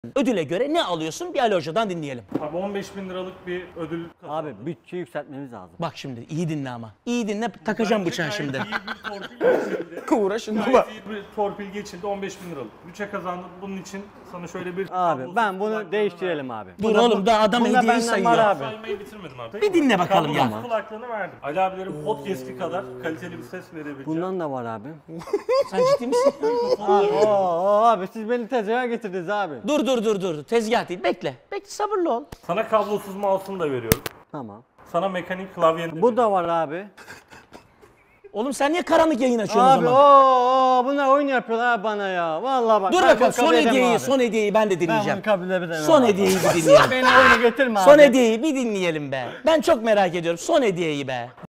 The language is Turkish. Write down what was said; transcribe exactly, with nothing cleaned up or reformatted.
Ödüle göre ne alıyorsun? Bir Ali Hoca'dan dinleyelim. Abi on beş bin liralık bir ödül kazandım. Abi bütçeyi yükseltmemiz lazım. Bak şimdi iyi dinle ama. İyi dinle, takacağım Bence bıçağı gayet şimdi. iyi bir torpil geçildi. Uğraşın baba. Gayet iyi bir torpil geçildi, on beş bin liralık. Bütçe kazandım, bunun için sana şöyle bir... Abi ben bunu değiştirelim abi. Dur oğlum, daha adam Bunda hediyeyi benden sayıyor. var abi. Saymayı bitirmedim abi. Bir dinle bakalım ya. Kablosuz kulaklığını verdim. Ali abilerin podcast'i kadar kaliteli bir ses verebileceğim. Bundan da var abi. Sen ciddi misin? Abi, oo, abi siz beni tezgaha getirdiniz abi. Dur dur dur dur. Tezgah değil. Bekle. Bekle, sabırlı ol. Sana kablosuz mouse'unu da veriyorum. Tamam. Sana mekanik klavyeni de Bu da var abi. Oğlum sen niye karanlık yayın açıyorsun Abi o zaman? ooo bunlar oyun yapıyorlar ha bana ya. Vallahi bak. Dur ben bakalım, bunu son kabul edemem hediyeyi, abi. son hediyeyi ben de Ben dinleyeceğim. bunu kabul edemem. Son abi. hediyeyi bir dinleyelim. Beni oyuna getirme abi. Son hediyeyi bir dinleyelim be. Ben çok merak ediyorum. Son hediyeyi be.